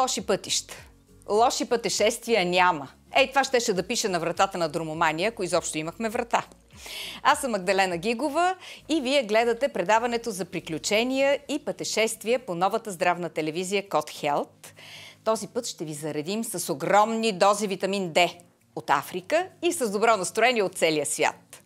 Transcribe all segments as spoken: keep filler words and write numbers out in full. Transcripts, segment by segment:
лоши пътища. Лоши пътешествия няма. Ей, това щеше да пише на вратата на Дромомания, ако изобщо имахме врата. Аз съм Магдалена Гигова и вие гледате предаването за приключения и пътешествия по новата здравна телевизия Код Хелт. Този път ще ви заредим с огромни дози витамин Д от Африка и с добро настроение от целия свят.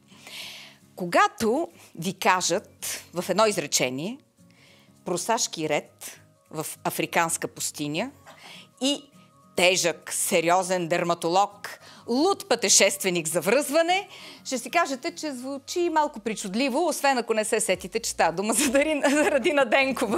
Когато ви кажат в едно изречение просашки ред в африканска пустиня и тежък, сериозен дерматолог, луд пътешественик за връзване, ще си кажете, че звучи малко причудливо, освен ако не се сетите, че става дума за, Дарина, за Радина Денкова.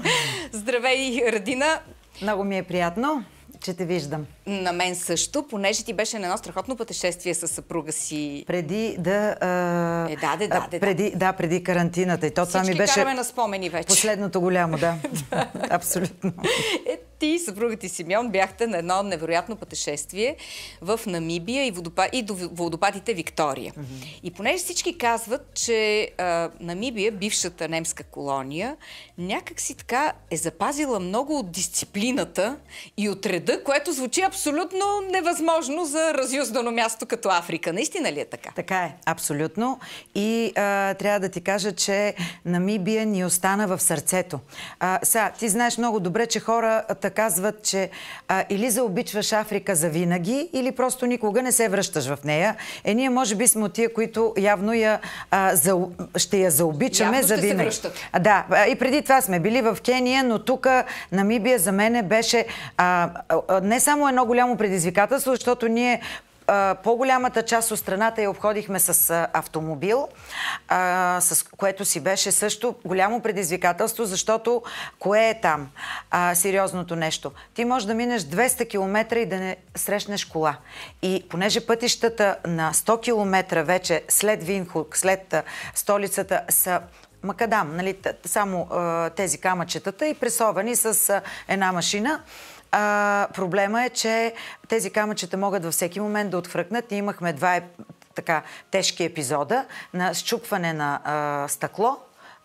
Здравей, Радина! Много ми е приятно, че те виждам. На мен също, понеже ти беше на едно страхотно пътешествие с съпруга си. Преди да... А... Е, да, да, да, да. Преди, да, преди карантината. И то това ми беше... караме на спомени вече. Последното голямо, да. Абсолютно. Е, ти и съпругът ти Симеон бяхте на едно невероятно пътешествие в Намибия и, водопад... и до водопадите Виктория. Mm-hmm. И понеже всички казват, че а, Намибия, бившата немска колония, някак си така е запазила много от дисциплината и от реда, което звучи абсолютно невъзможно за разюздано място като Африка. Наистина ли е така? Така е, абсолютно. И а, трябва да ти кажа, че Намибия ни остана в сърцето. А, сега, ти знаеш много добре, че хората казват, че а, или заобичваш Африка за винаги, или просто никога не се връщаш в нея. Е, ние може би сме от тия, които явно я, а, за, ще я заобичаме явно за ще винаги. се връщат. А, да, и преди това сме били в Кения, но тук Намибия за мене беше а, а, не само едно голямо предизвикателство, защото ние по-голямата част от страната я обходихме с а, автомобил, а, с което си беше също голямо предизвикателство, защото кое е там? А, сериозното нещо. Ти можеш да минеш двеста километра и да не срещнеш кола. И понеже пътищата на сто километра вече след Виндхук, след а, столицата са макадам, нали, само а, тези камъчетата и пресовани с а, една машина. А, проблема е, че тези камъчета могат във всеки момент да отхвъркнат. Ние имахме два така тежки епизода на счупване на а, стъкло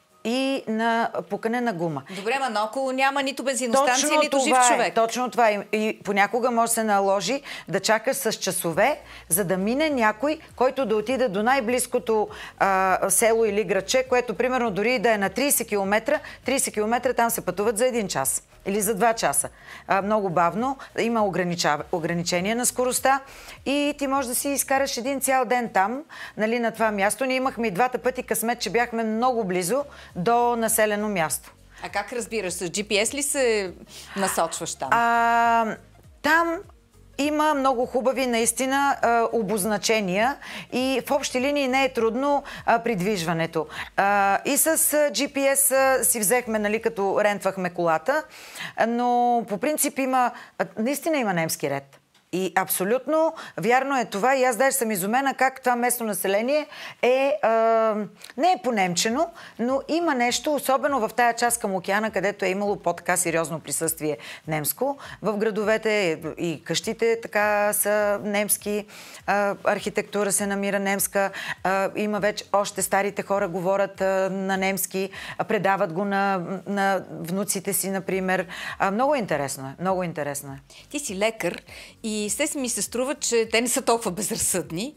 и на пукане на гума. Добре, ма наоколо няма нито бензиностанция, точно нито жив човек. Е, точно това е. И понякога може да се наложи да чакаш с часове, за да мине някой, който да отиде до най-близкото а, село или градче, което примерно дори да е на трийсет километра, трийсет километра там се пътуват за един час. Или за два часа. А, много бавно. Има огранича... ограничения на скоростта и ти можеш да си изкараш един цял ден там, нали, на това място. Ние имахме и двата пъти късмет, че бяхме много близо до населено място. А как разбираш? С джи пи ес ли се насочваш там? А, там има много хубави наистина а, обозначения и в общи линии не е трудно а, придвижването. А, и с а, джи пи ес а, си взехме, нали, като рентвахме колата, а, но по принцип има, а, наистина има немски ред. И абсолютно вярно е това. И аз даже съм изумена как това местно население е, а, не е понемчено, но има нещо, особено в тая част към океана, където е имало по-така сериозно присъствие немско. В градовете и къщите така са немски, а, архитектура се намира немска, а, има вече още старите хора говорят а, на немски, а, предават го на, на внуците си, например. А, много интересно е, много интересно е. Ти си лекар и И естествено ми се струва, че те не са толкова безразсъдни.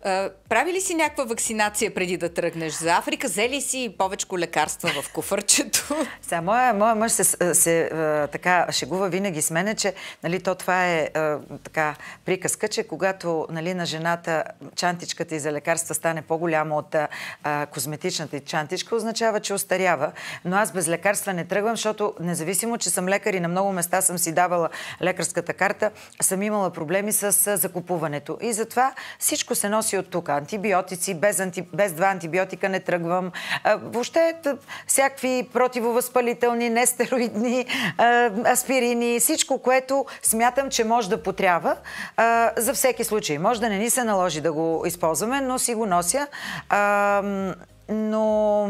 Прави ли си някаква вакцинация преди да тръгнеш за Африка? Взели си повечко лекарства в куфърчето? Сега, моя, моя мъж се, се а, така шегува винаги с мене, че, нали, то това е а, така приказка, че когато, нали, на жената чантичката и за лекарства стане по-голяма от а, козметичната и чантичка, означава, че остарява. Но аз без лекарства не тръгвам, защото независимо, че съм лекар и на много места съм си давала лекарската карта, съм имала проблеми с закупуването. И затова всичко се носи от тук. Антибиотици, без, анти... без два антибиотика не тръгвам. А, въобще всякакви противовъзпалителни, нестероидни, а, аспирини, всичко, което смятам, че може да потрябва а, за всеки случай. Може да не ни се наложи да го използваме, но си го нося. А, но...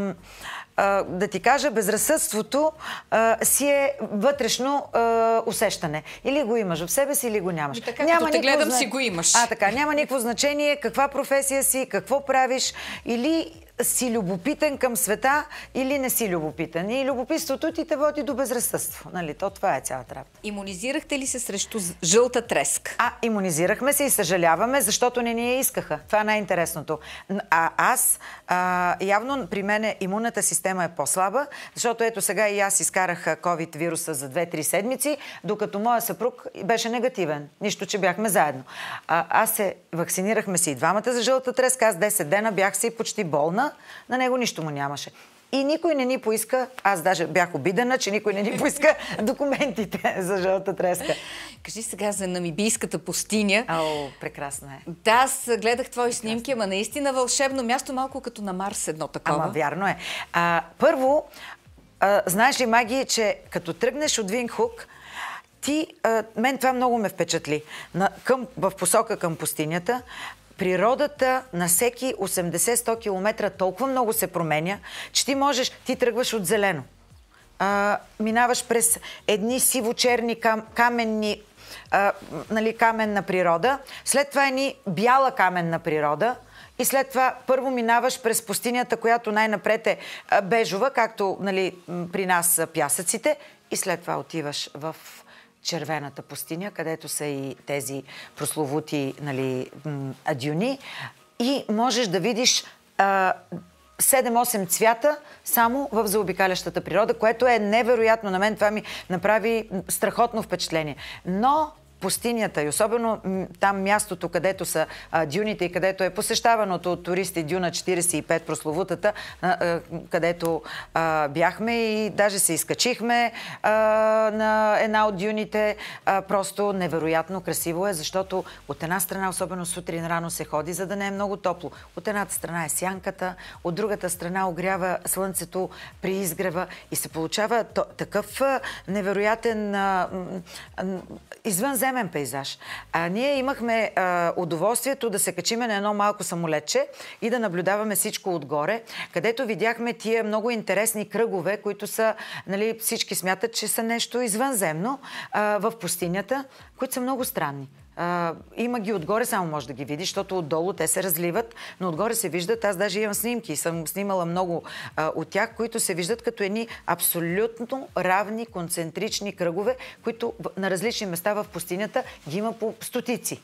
да ти кажа, безразсъдството а, си е вътрешно а, усещане. Или го имаш в себе си, или го нямаш. И така, няма като те гледам, зна... си го имаш. А, така, няма никакво значение каква професия си, какво правиш, или си любопитен към света или не си любопитен. И любопитството ти те води до безразсъдство. Нали? То това е цялата работа. Имунизирахте ли се срещу жълта треска? А, имунизирахме се и съжаляваме, защото не ни я искаха. Това е най-интересното. А аз, а, явно при мен имунната система е по-слаба, защото ето сега и аз изкарах ковид вируса за две-три седмици, докато моя съпруг беше негативен. Нищо, че бяхме заедно. А, аз се вакцинирахме си и двамата за жълта треска. Аз десет дена бях си почти болна. На него нищо му нямаше. И никой не ни поиска, аз даже бях обидена, че никой не ни поиска документите за жълта треска. Кажи сега за намибийската пустиня. О, прекрасно е. Да, аз гледах твои снимки, ама наистина вълшебно място, малко като на Марс едно такова. Ама вярно е. А, първо, а, знаеш ли, Маги, че като тръгнеш от Виндхук, ти, а, мен това много ме впечатли. На, към, в посока към пустинята, природата на всеки осемдесет-сто километра толкова много се променя, че ти можеш, ти тръгваш от зелено. А, минаваш през едни сиво-черни кам, каменни, а, нали, каменна природа, след това едни бяла каменна природа и след това първо минаваш през пустинята, която най-напред е бежова, както, нали, при нас са пясъците, и след това отиваш в червената пустиня, където са и тези прословути, нали, дюни, и можеш да видиш а, седем-осем цвята само в заобикалящата природа, което е невероятно. На мен това ми направи страхотно впечатление. Но пустинята и особено там мястото, където са а, дюните и където е посещаваното от туристи дюна четиридесет и пет, прословутата, а, а, където а, бяхме и даже се изкачихме а, на една от дюните. А, просто невероятно красиво е, защото от една страна, особено сутрин рано се ходи, за да не е много топло. От едната страна е сянката, от другата страна огрява слънцето при изгрева и се получава такъв а, невероятен а, а, извънземен пейзаж. А ние имахме а, удоволствието да се качиме на едно малко самолетче и да наблюдаваме всичко отгоре, където видяхме тия много интересни кръгове, които са, нали, всички смятат, че са нещо извънземно а, в пустинята, които са много странни. Uh, има ги отгоре, само може да ги видиш, защото отдолу те се разливат, но отгоре се виждат. Аз даже имам снимки, съм снимала много uh, от тях, които се виждат като едни абсолютно равни, концентрични кръгове, които на различни места в пустинята ги има по стотици.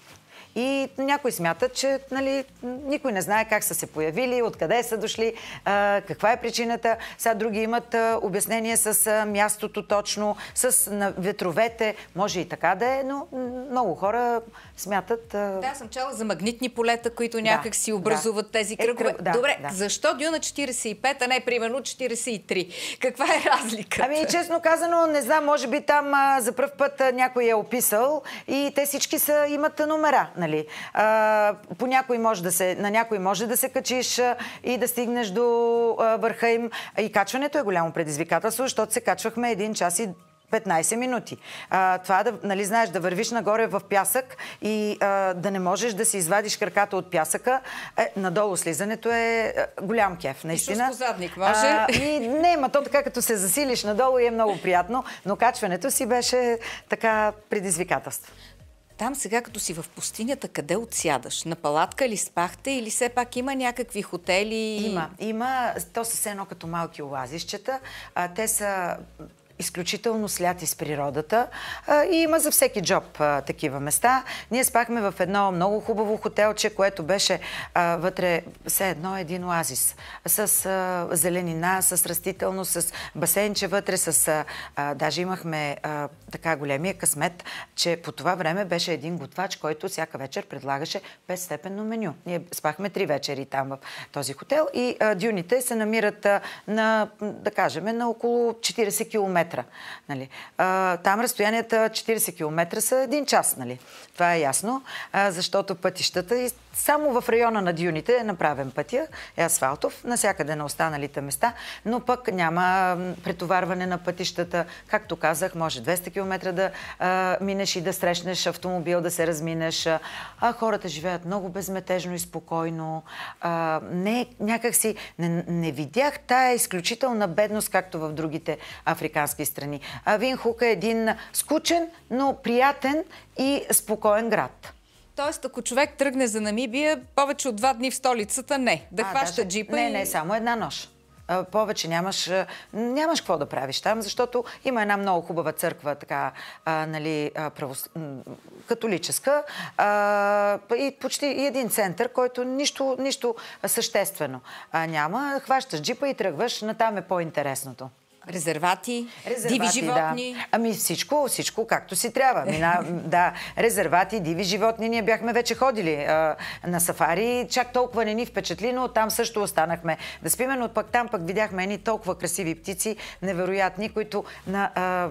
И някои смятат, че, нали, никой не знае как са се появили, откъде са дошли, а, каква е причината. Сега други имат а, обяснение с а, мястото точно, с на ветровете. Може и така да е, но много хора смятат... А... Да, съм чала за магнитни полета, които някак да, си образуват да. тези кръгове. Е, кръг... да, Добре, да. Защо дюна четиридесет и пет, а не примерно четиридесет и три? Каква е разликата? Ами, честно казано, не знам, може би там а, за пръв път а, някой е описал и те всички са, имат номера. Нали? А, по някой може да се, на някой може да се качиш а, и да стигнеш до а, върха им. И качването е голямо предизвикателство, защото се качвахме един час и петнайсет минути. А, това да, нали, знаеш, да вървиш нагоре в пясък и а, да не можеш да си извадиш краката от пясъка. Е, надолу слизането е голям кеф, наистина. И задник може. А, и, не, ма то така като се засилиш надолу и е много приятно, но качването си беше така предизвикателство. Там сега, като си в пустинята, къде отсядаш? На палатка ли спахте или все пак има някакви хотели? Има. Има. То са все едно като малки оазищета. А, те са изключително сляти с природата а, и има за всеки джоб а, такива места. Ние спахме в едно много хубаво хотелче, което беше а, вътре все едно един оазис. С а, зеленина, с растителност, с басейнче вътре, с... А, а, даже имахме а, така големия късмет, че по това време беше един готвач, който всяка вечер предлагаше петстепенно меню. Ние спахме три вечери там в този хотел и а, дюните се намират а, на, да кажем, на около четирийсет километра. Нали. А, там разстоянията четирийсет километра са един час. Нали. Това е ясно, а, защото пътищата и само в района на дюните е направен пътя, е асфалтов, насякъде на останалите места, но пък няма претоварване на пътищата. Както казах, може двеста километра да а, минеш и да срещнеш автомобил, да се разминеш. А хората живеят много безметежно и спокойно. А, не, някакси не, не видях тая изключителна бедност, както в другите африкански страни. А Виндхук е един скучен, но приятен и спокоен град. Тоест, ако човек тръгне за Намибия, повече от два дни в столицата, не. Да а, хваща даже, джипа не, и... не, само една нощ. А, повече нямаш, нямаш какво да правиш там, защото има една много хубава църква, така, а, нали, правос... католическа а, и почти един център, който нищо, нищо съществено а, няма. Хващаш джипа и тръгваш, натам е по-интересното. Резервати, резервати, диви животни. Да. Ами всичко, всичко както си трябва. Мина, да, резервати, диви животни. Ние бяхме вече ходили а, на сафари. Чак толкова не ни впечатли, но там също останахме да спиме, но пък там пък видяхме едни толкова красиви птици, невероятни, които на, а,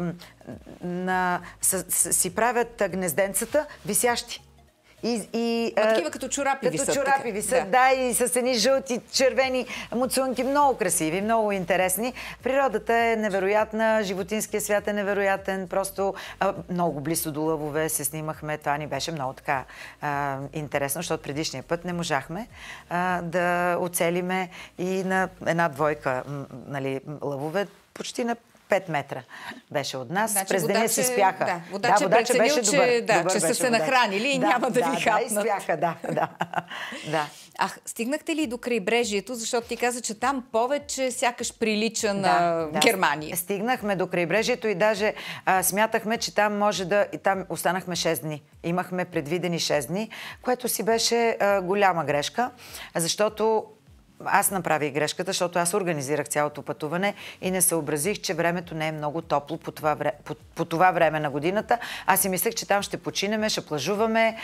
на, с, с, си правят гнезденцата висящи. И, и, а, такива като чорапи като висят. Като чорапи така. висят, да. да, и с едни жълти, червени муцунки. Много красиви, много интересни. Природата е невероятна, животинския свят е невероятен. Просто а, много близо до лъвове се снимахме. Това ни беше много така а, интересно, защото предишния път не можахме а, да оцелиме и на една двойка нали, лъвове почти на пет метра беше от нас. Значи, през деня си спяха. Да, водаче, да, водаче беше че, добър. Да, добър че беше са се нахранили и да, няма да, да ви хапнат. Да, и спяха, да, да. да. Ах, стигнахте ли до крайбрежието, защото ти каза, че там повече сякаш прилича на да, да. Германия. Стигнахме до крайбрежието и даже а, смятахме, че там може да... И там останахме шест дни. Имахме предвидени шест дни, което си беше а, голяма грешка, защото аз направих грешката, защото аз организирах цялото пътуване и не съобразих, че времето не е много топло по това, вре... по, по това време на годината. Аз си мислех, че там ще починеме, ще плажуваме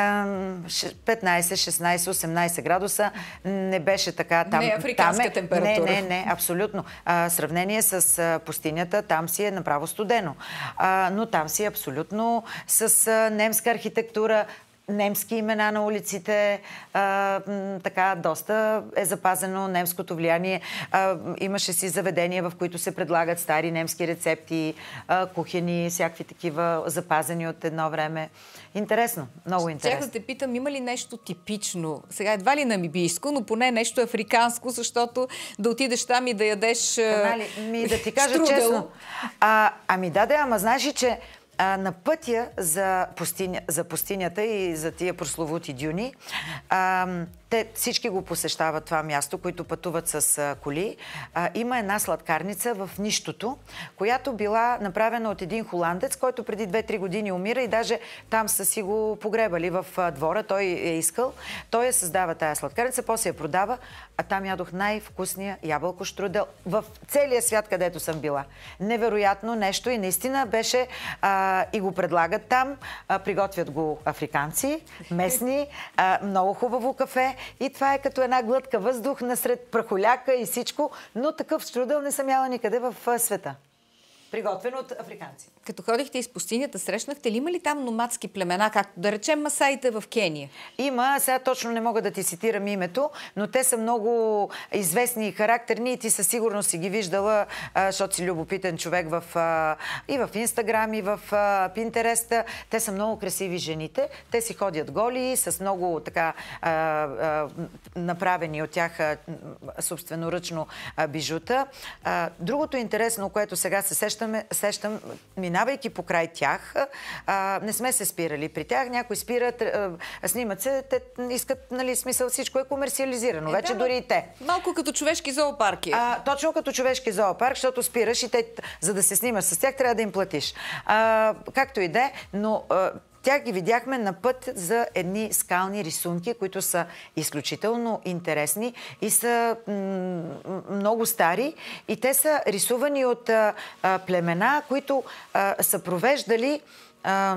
петнайсет, шестнайсет, осемнайсет градуса. Не беше така. Там, не е африканска там е... температура. Не, не, не, абсолютно. А, сравнение с а, пустинята, там си е направо студено. А, но там си е абсолютно с а, немска архитектура, немски имена на улиците, а, така, доста е запазено немското влияние. А, имаше си заведения, в които се предлагат стари немски рецепти, а, кухени, всякакви такива запазени от едно време. Интересно, много интересно. Чакай да те питам, има ли нещо типично? Сега едва ли намибийско, но поне нещо африканско, защото да отидеш там и да ядеш Канали, ми да ти кажа честно. А, ами да, да, ама знаеш ли, че А, на пътя за, пустиня, за пустинята и за тия прословути дюни, а, те всички го посещават това място, които пътуват с а, коли. А, има една сладкарница в нищото, която била направена от един холандец, който преди две-три години умира и даже там са си го погребали в а, двора. Той е искал. Той я създава тая сладкарница, после я продава, а там ядох най-вкусния ябълко штрудел в целия свят, където съм била. Невероятно нещо и наистина беше а, и го предлагат там. А, приготвят го африканци, местни, а, много хубаво кафе и това е като една глътка въздух насред прахоляка и всичко, но такъв штрудел не съм яла никъде в а, света. Приготвен от африканци. Като ходихте из пустинята, срещнахте ли, има ли там номадски племена, както да речем масаите в Кения? Има, сега точно не мога да ти цитирам името, но те са много известни и характерни и ти със сигурност си ги виждала, защото си любопитен човек в, и в Инстаграм, и в Пинтерест. Те са много красиви жените. Те си ходят голи, с много така а, а, направени от тях собственоръчно бижута. А, другото интересно, което сега се сещаме, сещам, минавайки покрай тях, а, не сме се спирали при тях. Някои спират, а, снимат се, те искат, нали, смисъл, всичко е комерциализирано. Е, вече да, дори и те. Малко като човешки зоопарки. А, точно като човешки зоопарк, защото спираш и те, за да се снимаш с тях, трябва да им платиш. А, както и да е, но а, тях ги видяхме на път за едни скални рисунки, които са изключително интересни и са много стари. И те са рисувани от а, а, племена, които а, са провеждали... А,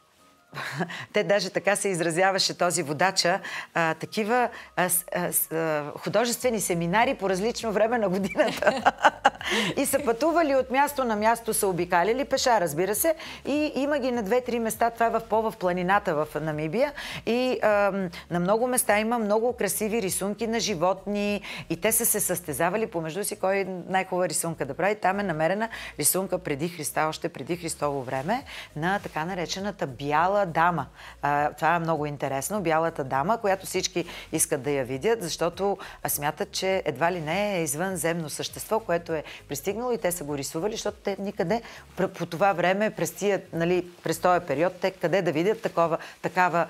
те даже така се изразяваше този водача, а, такива а, а, а, художествени семинари по различно време на годината. И са пътували от място на място, са обикаляли пеша, разбира се, и има ги на две-три места. Това е в по-в планината в Намибия. И а, на много места има много красиви рисунки на животни и те са се състезавали помежду си кой най-хубава рисунка да прави. Там е намерена рисунка преди Христа, още преди Христово време, на така наречената бяла бяла дама. А, това е много интересно. Бялата дама, която всички искат да я видят, защото смятат, че едва ли не е извънземно същество, което е пристигнало и те са го рисували, защото те никъде по това време, през, тия, нали, през този период, те къде да видят такова, такава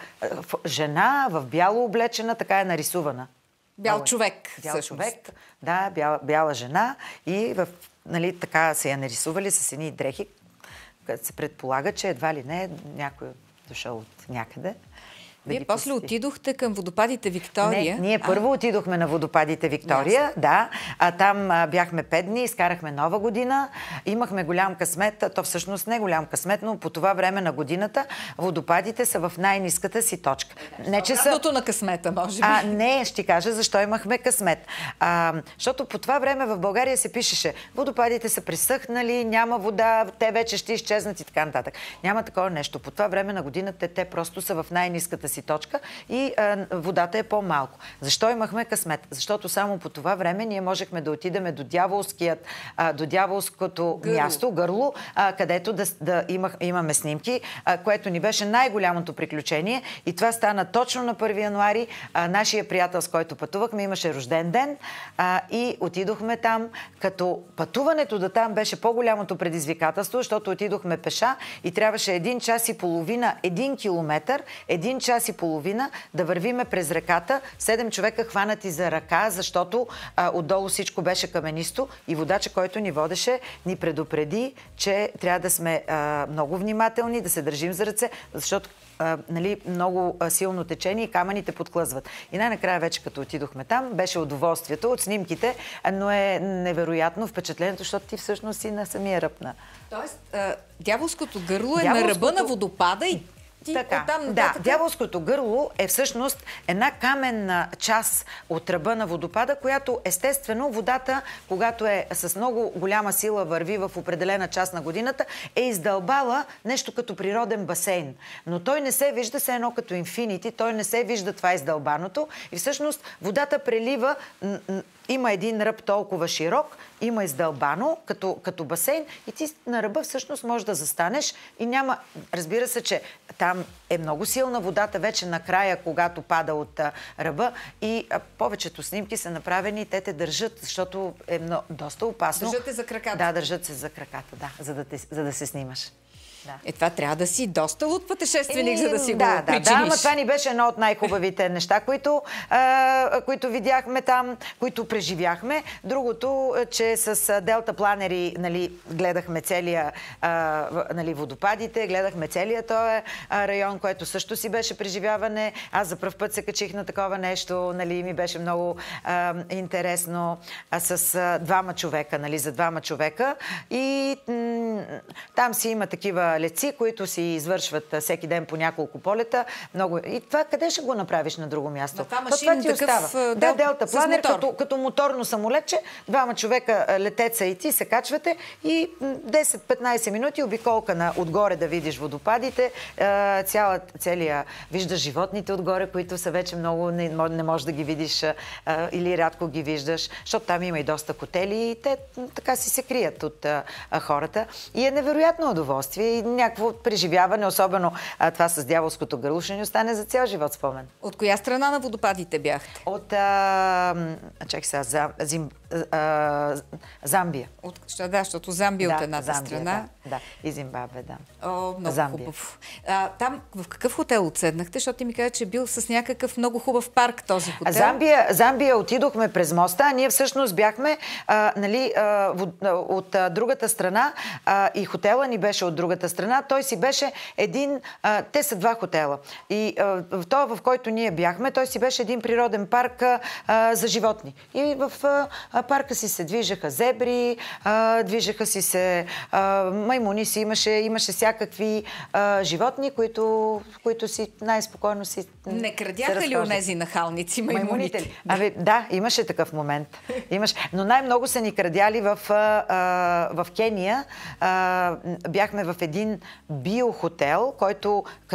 жена в бяло облечена, така е нарисувана. Бял човек. Бял всъщност. човек, да, бяла, бяла жена и в, нали, така се я нарисували с едни дрехи, където се предполага, че едва ли не е някой дошъл от някъде. Да Вие после посети. Отидохте към водопадите Виктория. Не, ние първо а? отидохме на водопадите Виктория, Ясно. да. А, там а, бяхме пет дни, изкарахме нова година. Имахме голям късмет, то всъщност не голям късмет, но по това време на годината водопадите са в най-ниската си точка. Не, че са... на късмета, може би. А, не, ще кажа защо имахме късмет. А, защото по това време в България се пишеше, водопадите са пресъхнали, няма вода, те вече ще изчезнат и така нататък. Няма такова нещо. По това време на годината те просто са в най-ниската си точка и а, водата е по-малко. Защо имахме късмет? Защото само по това време ние можехме да отидеме до дяволският, а, до дяволското гърло. място, гърло, а, където да, да имах, имаме снимки, а, което ни беше най-голямото приключение и това стана точно на първи януари. А, нашия приятел, с който пътувахме, имаше рожден ден а, и отидохме там, като пътуването до там беше по-голямото предизвикателство, защото отидохме пеша и трябваше един час и половина, един километър, един час и половина да вървиме през реката. Седем човека хванати за ръка, защото а, отдолу всичко беше каменисто и водача, който ни водеше, ни предупреди, че трябва да сме а, много внимателни, да се държим за ръце, защото а, нали, много а, силно течение и камъните подклъзват. И най-накрая вече като отидохме там, беше удоволствието от снимките, но е невероятно впечатлението, защото ти всъщност си на самия ръб на... Тоест, а, дяволското гърло е дяволското... на ръба на водопада и Така, да, да, дяволското гърло е всъщност една каменна част от ръба на водопада, която естествено водата, когато е с много голяма сила върви в определена част на годината, е издълбала нещо като природен басейн. Но той не се вижда, се едно като инфинити, той не се вижда това издълбаното и всъщност водата прелива, има един ръб толкова широк, има издълбано като, като басейн и ти на ръба всъщност можеш да застанеш и няма... Разбира се, че там е много силна водата вече накрая, когато пада от а, ръба и а, повечето снимки са направени и те те държат, защото е много, доста опасно. Държат те за краката. Да, държат се за краката, да, за да, те, за да се снимаш. Да. Е, това трябва да си доста от пътешественик, и, за да си да, го причиниш. Да, да, ама това ни беше едно от най-хубавите неща, които, а, които видяхме там, които преживяхме. Другото, че с Делта Планери, нали, гледахме целия, а, нали, водопадите, гледахме целия този район, което също си беше преживяване. Аз за пръв път се качих на такова нещо, нали, ми беше много а, интересно а, с а, двама човека, нали, за двама човека. И там си има такива летци, които си извършват всеки ден по няколко полета. Много... И това къде ще го направиш на друго място? Това машин ти такъв... остава. Да, Делта Планер, като, като моторно самолетче, двама човека летеца и ти се качвате и десет-петнайсет минути обиколка на отгоре да видиш водопадите. Цяла, целия... Виждаш животните отгоре, които са вече много... Не, не можеш да ги видиш или рядко ги виждаш, защото там има и доста хотели и те така си се крият от хората. И е невероятно удоволствие и някакво преживяване, особено а, това с дяволското гърло, ще ни остане за цял живот спомен. От коя страна на водопадите бяхте? От а, чакай сега, за, зим, а, Замбия. От, да, защото Замбия да, от едната Замбия, страна. Да, да, и Зимбабве, да. О, много Замбия. хубав. А, там в какъв хотел отседнахте? Защото ти ми каза, че е бил с някакъв много хубав парк този хотел. Замбия, Замбия отидохме през моста, а ние всъщност бяхме а, нали, а, от а, другата страна а, и хотела ни беше от другата страна. Той си беше един... А, те са два хотела. И а, в това, в който ние бяхме, той си беше един природен парк а, за животни. И в а, парка си се движеха зебри, а, движеха си се а, маймуни си, имаше, имаше всякакви а, животни, които, които си най-спокойно си Не крадяха ли онези нахалници маймуните? Абе, да, имаше такъв момент. Имаш. Но най-много са ни крадяли в, а, в Кения. А, бяхме в един биохотел, който като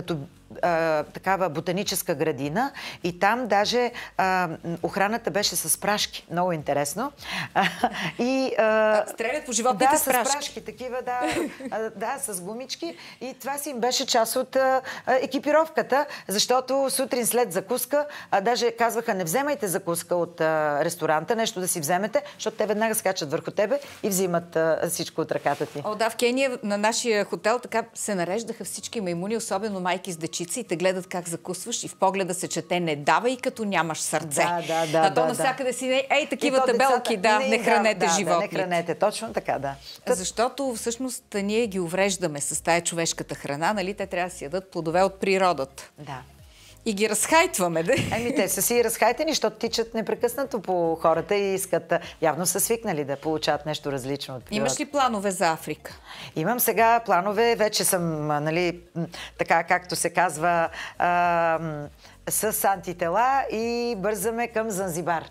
а, такава ботаническа градина и там даже а, охраната беше с прашки. Много интересно. А, и, а, стрелят по животните да, с прашки. с прашки, такива, да, а, да, с гумички. И това си им беше част от а, екипировката, защото сутрин след закуска, а, даже казваха, не вземайте закуска от а, ресторанта, нещо да си вземете, защото те веднага скачат върху тебе и взимат а, всичко от ръката ти. О, да, в Кения на нашия хотел така се нареждаха всички маймуни, особено майки с дечица, и те гледат как закусваш и в погледа се чете не давай като нямаш сърце. Да, да, да. А то да, навсякъде си, ей, такива то табелки, децата, да, не, не хранете да, животните. Да, не хранете, точно така, да. Защото всъщност ние ги увреждаме с тая човешката храна, нали? Те трябва да си ядат плодове от природата. Да. И ги разхайтваме, да? Еми, те са си разхайтени, защото тичат непрекъснато по хората и искат, явно са свикнали да получават нещо различно от природата. Имаш ли планове за Африка? Имам сега планове, вече съм, нали, така както се казва, а, с антитела и бързаме към Занзибар.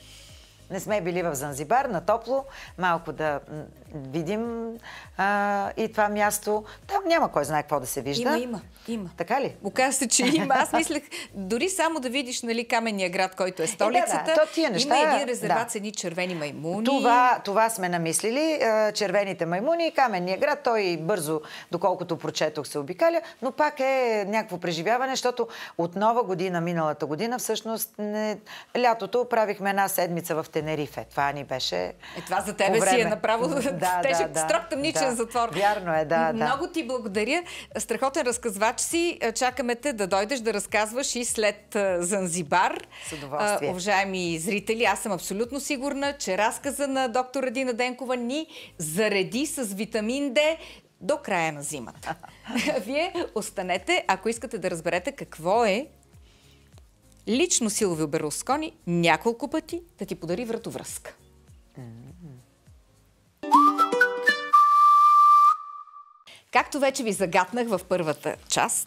Не сме били в Занзибар, на топло, малко да видим а, и това място. Там няма кой знае какво да се вижда. Има, има, има. Така ли? Оказва се, че има. Аз мислех, дори само да видиш, нали, Каменния град, който е столицата, е, да, да. То тия неща, има един резерват да. с едни червени маймуни. Това, това сме намислили. Червените маймуни и Каменния град. Той бързо, доколкото прочетох, се обикаля, но пак е някакво преживяване, защото от нова година, миналата година, всъщност не... лятото правихме една седмица в Тенерифе. Това ни беше. Е, това за тебе си е направо да, тежък, да, строг тъмничен да. затвор. Вярно е, да. Много да. ти благодаря. Страхотен разказвач си. Чакаме те да дойдеш да разказваш и след Занзибар. С удоволствие. А, уважаеми зрители, аз съм абсолютно сигурна, че разказа на доктор Радина Денкова ни зареди с витамин Д до края на зимата. Вие останете, ако искате да разберете какво е лично Силвио Берлускони няколко пъти да ти подари вратовръзка. Както вече ви загатнах в първата част,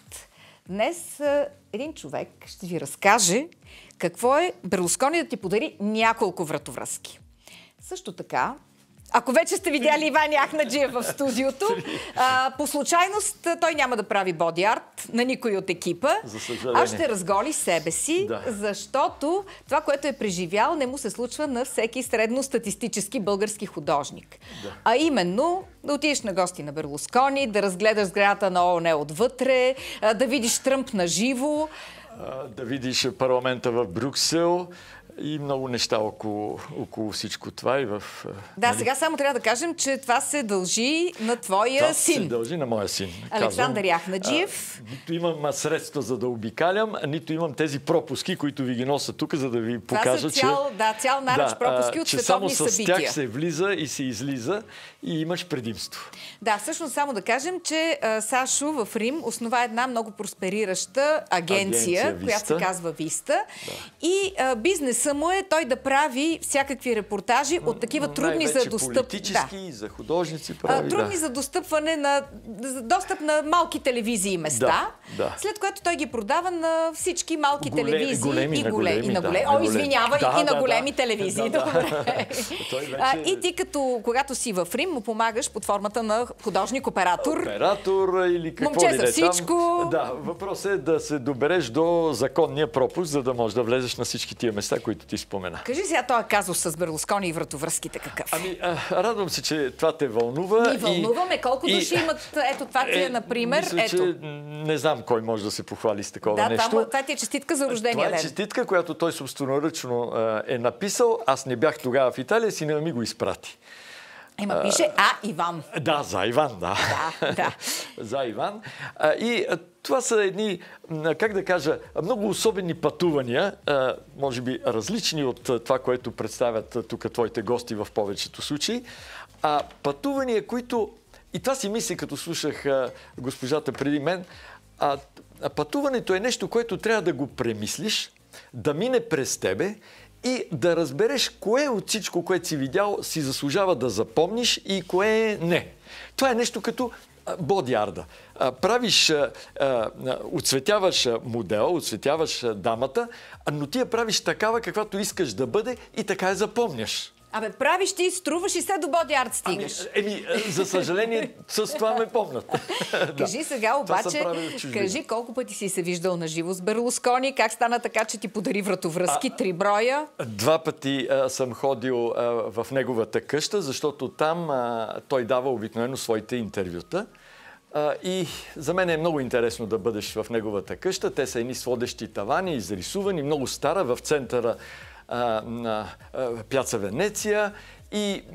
днес един човек ще ви разкаже какво е Берлускони да ти подари няколко вратовръзки. Също така, ако вече сте видяли Иван Яхнаджиев в студиото, а, по случайност той няма да прави боди-арт на никой от екипа. За съжаление. А ще разголи себе си, Да. защото това, което е преживял, не му се случва на всеки средностатистически български художник. Да. А именно да отидеш на гости на Берлускони, да разгледаш сградата на ООН отвътре, а, да видиш Тръмп на живо. А, да видиш парламента в Брюксел и много неща около, около всичко това. И в, Да, нали... сега само трябва да кажем, че това се дължи на твоя това син. се дължи на моя син. Александър Яхнаджиев. А, нито имам средства за да обикалям, нито имам тези пропуски, които ви ги нося тук, за да ви това покажа, са цял, че... Да, цял наръч да, пропуски а, от че световни само събития. с тях се влиза и се излиза и имаш предимство. Да, всъщност само да кажем, че а, Сашо в Рим основа една много просперираща агенция, Агенция която се Виста. казва Виста. Да. И а, бизнеса му е той да прави всякакви репортажи от такива Но трудни за достъп. политически, Да. за художници А, прави. трудни да. за достъпване на за достъп на малки телевизии и места, Да, да. след което той ги продава на всички малки Големи, телевизии големи, и на големи. големи, И на да, големи. на О, големи. извинявай, Да, и на да, големи да. телевизии. Да, да. Добре. Той вече... А, и ти като, когато си в Рим, му помагаш под формата на художник-оператор. Оператор или какво Момче ли за не всичко. Там. Да, въпросът е да се добереш до законния пропуск, за да можеш да влезеш на всички тия места, които ти спомена. Кажи сега този казус с Берлускони и вратовръзките какъв? Ами, а, радвам се, че това те вълнува. Ни вълнуваме. Колко и- души имат ето това ти е, например. Мисля, Ето. че не знам кой може да се похвали с такова Да, нещо. това, това ти е честитка за рождения Това е ден. честитка, която той собственоръчно а, е написал. Аз не бях тогава в Италия, сина ми го изпрати. Ема пише А. Иван. Да, за Иван, да. Да, да. За Иван. А, и а, това са едни, м, как да кажа, много особени пътувания, а, може би различни от а, това, което представят а, тук твоите гости в повечето случаи. А пътувания, които... И това си мисля, като слушах а, госпожата преди мен. А, а пътуването е нещо, което трябва да го премислиш, да мине през тебе и да разбереш кое от всичко, което си видял, си заслужава да запомниш и кое не. Това е нещо като боди-арда. Правиш, а, а, оцветяваш модел, оцветяваш дамата, но ти я правиш такава, каквато искаш да бъде и така я запомняш. Абе, правиш ти, струваш и се до боди арт стигаш. Ами, еми, за съжаление, с това ме помнят. Кажи да. сега обаче, кажи колко пъти си се виждал на живо с Берлускони, как стана така, че ти подари вратовръзки, а, три броя? Два пъти а, съм ходил а, в неговата къща, защото там а, той дава обикновено своите интервюта. А, и за мен е много интересно да бъдеш в неговата къща. Те са едни сводещи тавани, изрисувани, много стара, в центъра а, на а, Пяца Венеция. И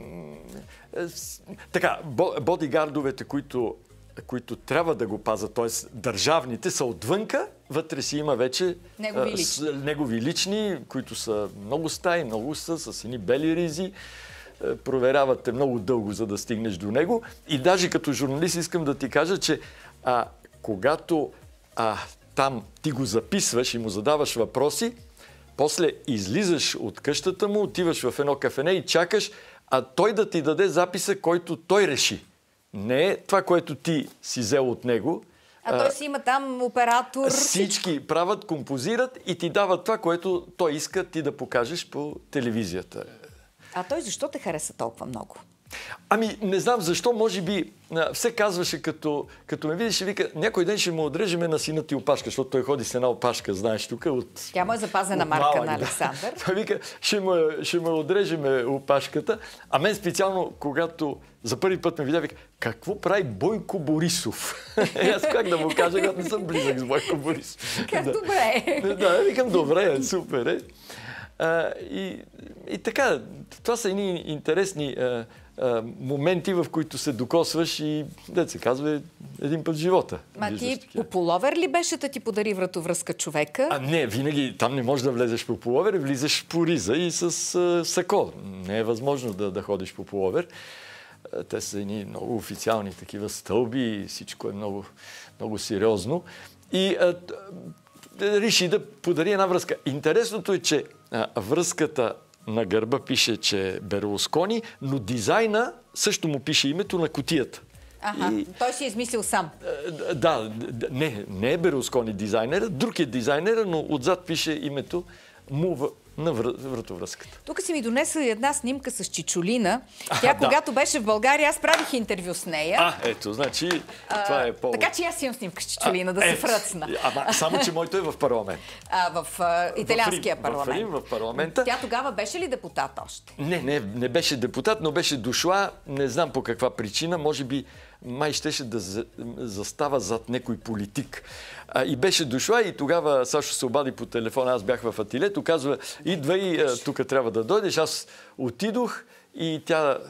а, с, така, бодигардовете, които, които трябва да го пазят, т.е. държавните, са отвънка. Вътре си има вече негови лични, а, с, негови лични които са много стаи, много са, с едни бели ризи. Проверявате много дълго, за да стигнеш до него. И даже като журналист искам да ти кажа, че а, когато а, там ти го записваш и му задаваш въпроси, после излизаш от къщата му, отиваш в едно кафене и чакаш, а той да ти даде записа, който той реши. Не е това, което ти си взел от него. А той си има там оператор. Всички правят, композират и ти дават това, което той иска ти да покажеш по телевизията. А той защо те хареса толкова много? Ами, не знам защо, може би, все казваше, като, като ме видиш и вика, някой ден ще му отрежеме на сина ти опашка, защото той ходи с една опашка, знаеш, тук от... Тя му е запазена от марка малък, на да. Александър. Той вика, ще му, ще му отрежеме опашката. А мен специално, когато за първи път ме видя, вика, какво прави Бойко Борисов? И аз как да му кажа, когато не съм близък с Бойко Борисов. Как да. добре. Да, викам, добре, супер е. А, и, и така, това са едни интересни а, а, моменти, в които се докосваш и, дето се казва, един път в живота. Ма ти по пуловер ли беше да ти подари вратовръзка човека? А не, винаги там не можеш да влезеш по пуловер, влизаш по риза и с а, сако. Не е възможно да, да ходиш по пуловер. А, те са едни много официални такива стълби и всичко е много, много сериозно. И а, реши да подари една връзка. Интересното е, че а, връзката на гърба пише, че е Берлускони, но дизайна също му пише името на кутията. Ага, и... той си е измислил сам. А, да, не, не е Берлускони дизайнера, друг е дизайнера, но отзад пише името му в... на вр... вратовръзката. Тук си ми донеса една снимка с Чичолина. Тя, а, когато да. беше в България, аз правих интервю с нея. А, ето, значи, а, това е повод. Така че аз имам снимка с Чичолина, а, да се фръцна. Ама, само, че моето е в парламент. А, в а, италианския в, парламент. В Рим, в парламента. Тя тогава беше ли депутат още? Не, не, не беше депутат, но беше дошла, не знам по каква причина, може би май щеше да застава зад някой политик. А, и беше дошла и тогава Сашо се обади по телефона, аз бях в ателието, казва, идва и тук трябва да дойдеш. Аз отидох и тя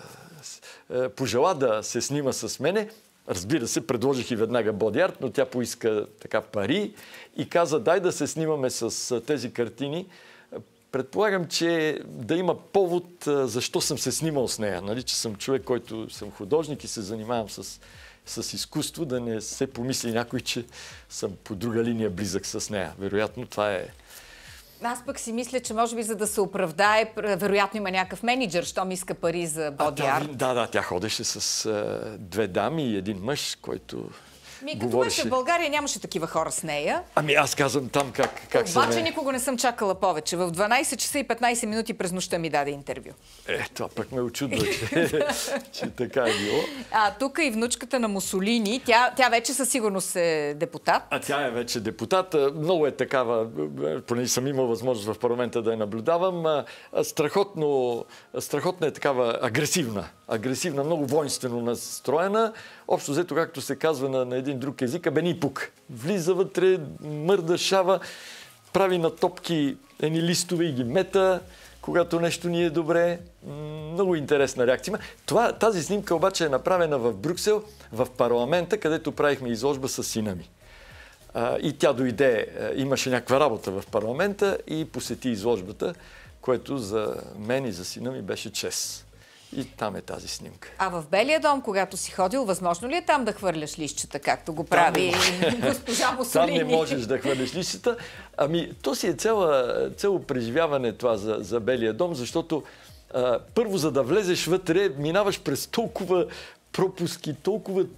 а, пожела да се снима с мене. Разбира се, предложих и веднага боди арт, но тя поиска така пари и каза, дай да се снимаме с тези картини. Предполагам, че да има повод защо съм се снимал с нея. Нали, че съм човек, който съм художник и се занимавам с, с изкуство, да не се помисли някой, че съм по друга линия близък с нея. Вероятно, това е... Аз пък си мисля, че може би за да се оправдае, вероятно има някакъв менеджер, щом иска пари за боди арт. Да, да, тя ходеше с а, две дами и един мъж, който... Ми, като говореше... беше в България, нямаше такива хора с нея. Ами аз казвам там как, как се... Обаче никога не съм чакала повече. В дванайсет часа и петнайсет минути през нощта ми даде интервю. Е, това пък ме очудва, че, че така е било. А тук и внучката на Мусолини. Тя, тя вече със сигурност е депутат. А тя е вече депутат. Много е такава, понеже съм имал възможност в парламента да я наблюдавам. Страхотно, страхотно е такава агресивна. Агресивна, много воинствено настроена. Общо взето, както се казва на, на един друг език, а бе ни пук. Влиза вътре, мърда, шава, прави на топки едни листове и ги мета, когато нещо ни е добре. Много интересна реакция. Това, тази снимка обаче е направена в Брюксел, в парламента, където правихме изложба с сина ми. А, и тя дойде, имаше някаква работа в парламента и посети изложбата, което за мен и за сина ми беше чест. И там е тази снимка. А в Белия дом, когато си ходил, възможно ли е там да хвърляш лищчета, както го прави госпожа Мусолини? Там не можеш да хвърляш лищчета. Ами, то си е цяло, цяло преживяване това за, за Белия дом, защото а, първо, за да влезеш вътре, минаваш през толкова пропуски, толкова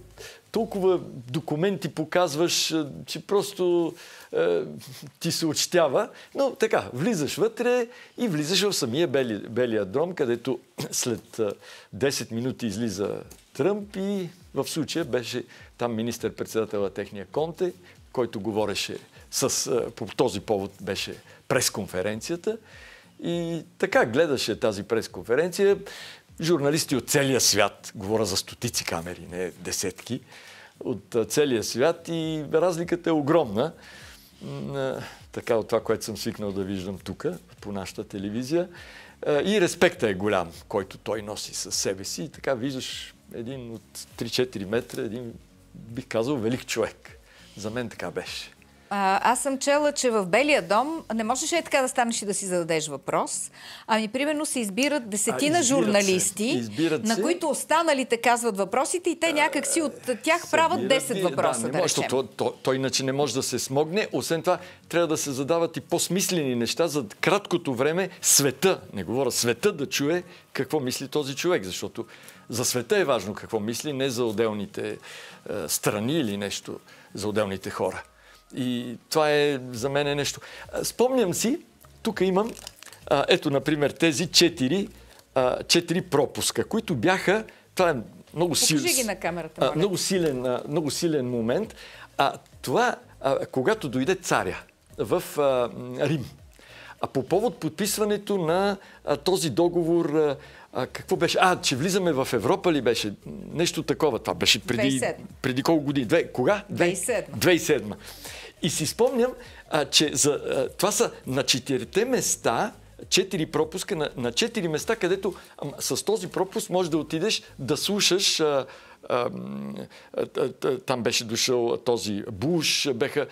толкова документи показваш, че просто е, ти се очтява. Но така, влизаш вътре и влизаш в самия Бели, Белия дром, където след десет минути излиза Тръмп и в случая беше там министър-председател техния Конте, който говореше с, по този повод беше пресконференцията. И така гледаше тази пресконференция. Журналисти от целия свят, говоря за стотици камери, не десетки, от целия свят и разликата е огромна. Така от това, което съм свикнал да виждам тук, по нашата телевизия. И респекта е голям, който той носи със себе си. И така виждаш един от три-четири метра, един, бих казал, велик човек. За мен така беше. А, аз съм чела, че в Белия дом не можеш е така да станеш и да си зададеш въпрос. Ами, примерно, се избират десетина а, журналисти, на се. които останалите казват въпросите и те някак си от тях Събират правят десет ги, въпроса, да, да, да речем. то, то, той иначе не може да се смогне. Освен това, трябва да се задават и по-смислени неща за краткото време света, не говоря, света да чуе какво мисли този човек, защото за света е важно какво мисли, не за отделните е, страни или нещо, за отделните хора. И това е за мен е нещо. Спомням си, тук имам, а, ето, например, тези четири, а, четири пропуска, които бяха, това е много, сил, ги на камерата, а, много, силен, а, много силен момент. А, това, а, когато дойде царя в а, Рим, а по повод подписването на а, този договор, а, а, какво беше? А, че влизаме в Европа ли беше? Нещо такова. Това беше преди, преди колко години? Две, кога? две хиляди и седма. две хиляди и седма. И си спомням, а, че за, а, това са на четирите места, четири пропуска, на, на четири места, където а, с този пропуск можеш да отидеш да слушаш. А, а, а, а, там беше дошъл този Буш, беха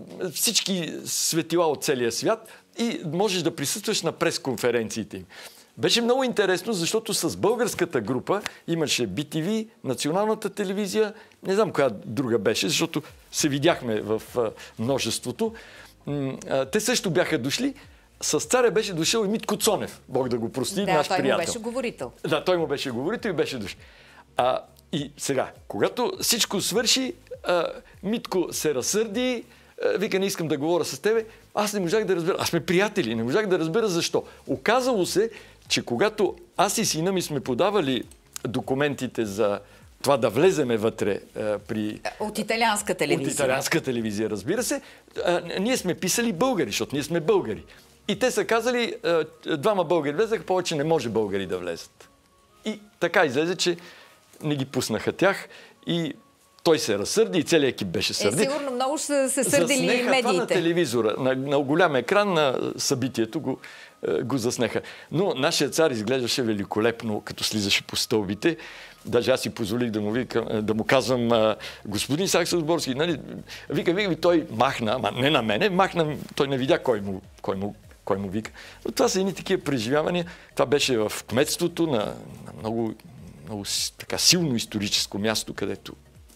всички светила от целия свят и можеш да присъстваш на пресконференциите им. Беше много интересно, защото с българската група имаше Би Ти Ви, Националната телевизия, не знам коя друга беше, защото се видяхме в а, множеството. М- а, те също бяха дошли. С царя беше дошъл и Митко Цонев, Бог да го прости, да, наш той приятел. му беше говорител. Да, той му беше говорител и беше дошъл. А, и сега, когато всичко свърши, а, Митко се разсърди, а, вика, не искам да говоря с тебе. Аз не можах да разбера. Аз сме приятели, не можах да разбера защо. Оказало се, че когато аз и сина ми сме подавали документите за това да влеземе вътре а, при... От италианска телевизия. От италианска телевизия, разбира се. А, ние сме писали българи, защото ние сме българи. И те са казали, а, двама българи влезаха, повече не може българи да влезат. И така излезе, че не ги пуснаха тях и той се разсърди и целият екип беше сърдит. Е, сигурно много са се сърдили заснеха медиите. Това на телевизора, на, на голям екран на събитието го, го заснеха. Но нашия цар изглеждаше великолепно, като слизаше по стълбите. Даже аз си позволих да му, вика, да му казвам, господин Саксенбургски, нали, вика, вика, той махна, ама не на мене, махна, той не видя кой му, кой му, кой му вика. Но това са едни такива преживявания. Това беше в кметството на, на много, много така, силно историческо място, където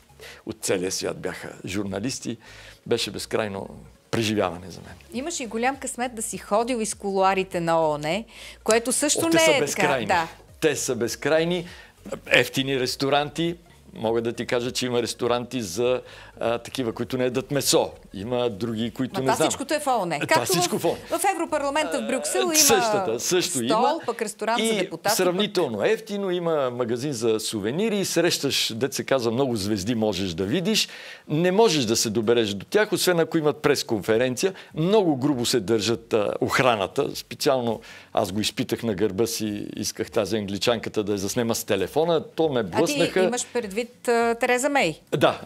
от целия свят бяха журналисти. Беше безкрайно преживяване за мен. Имаш и голям късмет да си ходил из кулуарите на ООН, което също О, не те е са безкрайни. така. Да. Те са безкрайни. Ефтини ресторанти. Мога да ти кажа, че има ресторанти за а, такива, които не ядат месо. Има други, които Но не знам. всичкото е в ООН. Това Както всичко в, в ООН. в Европарламента в Брюксел има Същата, също стол, има. пък ресторант и за депутати. сравнително пък... ефтино. Има магазин за сувенири. Срещаш, дет се казва, много звезди можеш да видиш. Не можеш да се добереш до тях, освен ако имат пресконференция. Много грубо се държат а, охраната. Специално аз го изпитах на гърба си. Исках тази англичанката да я заснема с телефона. То ме блъснаха. А ти имаш предвид а, Тереза Мей? Да,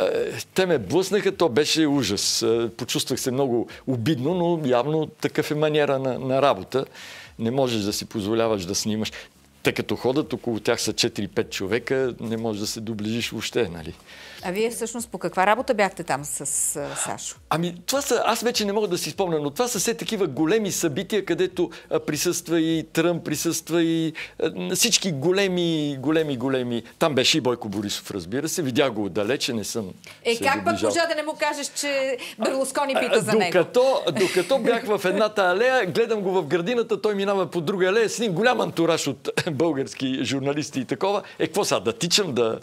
те ме блъснаха, то беше ужас. Почувствах се много обидно, но явно такъв е маниера на, на работа. Не можеш да си позволяваш да снимаш. Те като ходят, около тях са четири-пет човека, не можеш да се доближиш въобще, нали? А вие всъщност по каква работа бяхте там с а, Сашо? Ами, това са, аз вече не мога да си спомня, но това са все такива големи събития, където а, присъства и Тръмп, присъства и а, всички големи, големи, големи. Там беше и Бойко Борисов, разбира се. Видях го отдалече, не съм Е, се как пък доближал. можа да не му кажеш, че Берлускони пита за него? Докато, докато бях в едната алея, гледам го в градината, той минава по друга алея с един голям антураж от български журналисти и такова. Е, какво сега, да тичам, да...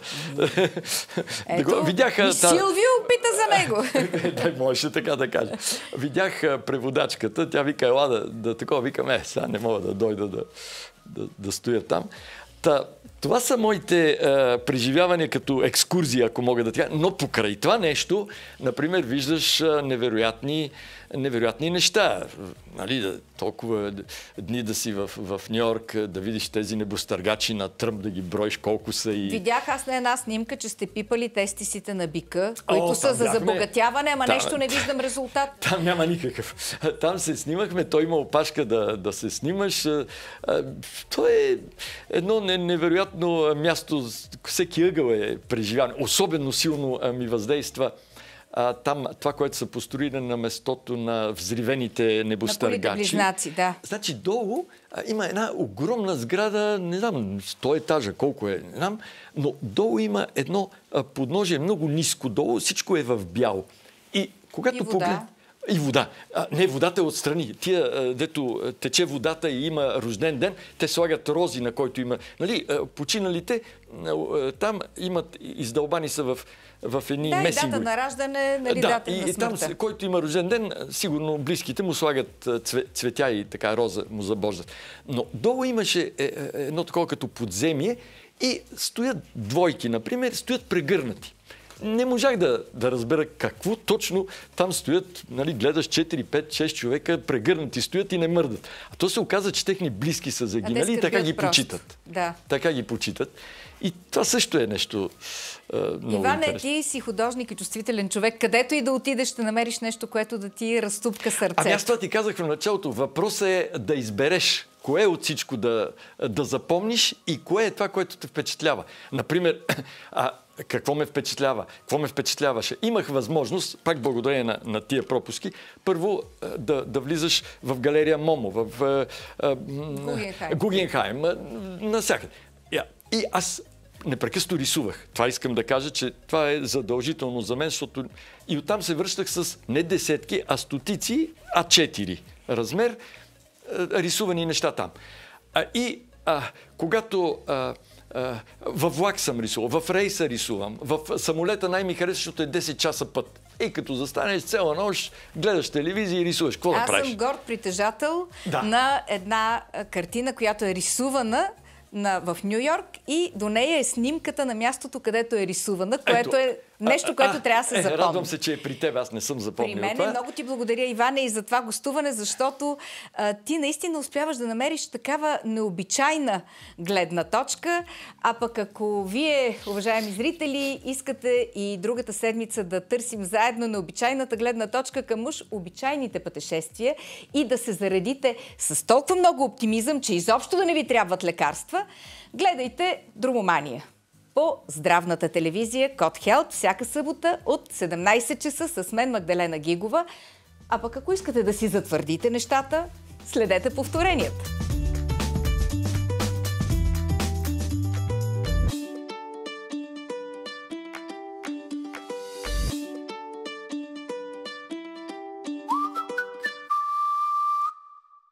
Ето, да го... Видяха... Силвио пита за него. Да, можеше така да кажа. Видях преводачката, тя вика, ела да, да такова, викам, е, сега не мога да дойда да, да, да стоя там. Та, това са моите е, преживявания като екскурзия, ако мога да кажа. Но покрай това нещо, например, виждаш е, невероятни, невероятни неща. Нали, да, толкова дни да си в, в Нью-Йорк, да видиш тези небостъргачи на Тръмп, да ги броиш колко са и... Видях аз на една снимка, че сте пипали тестисите на бика, които О, са за бяхме... забогатяване, ама там, нещо не виждам резултат. Там няма никакъв. Там се снимахме, той има опашка да, да се снимаш. То е едно невероятно място, всеки ъгъл е преживяване. Особено силно ми въздейства а, там това, което са построили на местото на взривените небостъргачи. На близнаци, да. Значи долу а, има една огромна сграда, не знам, сто етажа, колко е, не знам, но долу има едно а, подножие, много ниско долу, всичко е в бяло. И когато И вода. поглед... И вода. А, не, водата е отстрани. Тия, дето тече водата и има рожден ден, те слагат рози, на който има... Нали, починалите там имат, издълбани са в, в едни да, месигови. Да, и дата на раждане, нали, да, дата и, на смъртта. Там, който има рожден ден, сигурно близките му слагат цветя и така роза му забождат. Но долу имаше едно такова като подземие и стоят двойки, например, стоят прегърнати. Не можах да, да разбера какво точно там стоят, нали, гледаш четири, пет, шест човека, прегърнати стоят и не мърдат. А то се оказа, че техни близки са загинали и така ги просто. почитат. Да. Така ги почитат. И това също е нещо а, много Иване, интересно. ти си художник и чувствителен човек. Където и да отидеш, ще намериш нещо, което да ти разтупка сърцето. Ами аз това ти казах в началото. Въпросът е да избереш кое от всичко да, да запомниш и кое е това, което те впечатлява. Например, а, какво ме впечатлява? Какво ме впечатляваше? Имах възможност, пак благодарение на, на тия пропуски, първо да, да влизаш в галерия Момо, в а, Гугенхайм, Гугенхайм насякъде. И аз непрекъснато рисувах. Това искам да кажа, че това е задължително за мен, защото и оттам се връщах с не десетки, а стотици А четири размер рисувани неща там. А, и а, когато а, а, във влак съм рисувал, в рейса рисувам, в самолета най-ми харесва, защото е десет часа път. И като застанеш цяла нощ, гледаш телевизия и рисуваш. Какво да правиш? Аз съм горд притежател да. на една картина, която е рисувана на, в Нью-Йорк и до нея е снимката на мястото, където е рисувана, което Ето, е нещо, което а, трябва да се е, запомни. Радвам се, че е при теб. Аз не съм запомнил това. При мен това. много ти благодаря, Иване, и за това гостуване, защото а, ти наистина успяваш да намериш такава необичайна гледна точка, а пък ако вие, уважаеми зрители, искате и другата седмица да търсим заедно необичайната гледна точка към уж обичайните пътешествия и да се заредите с толкова много оптимизъм, че изобщо да не ви трябват лекарства, гледайте Дромомания по здравната телевизия Код Хелт всяка събота от седемнайсет часа с мен Магдалена Гигова. А пък ако искате да си затвърдите нещата, следете повторенията.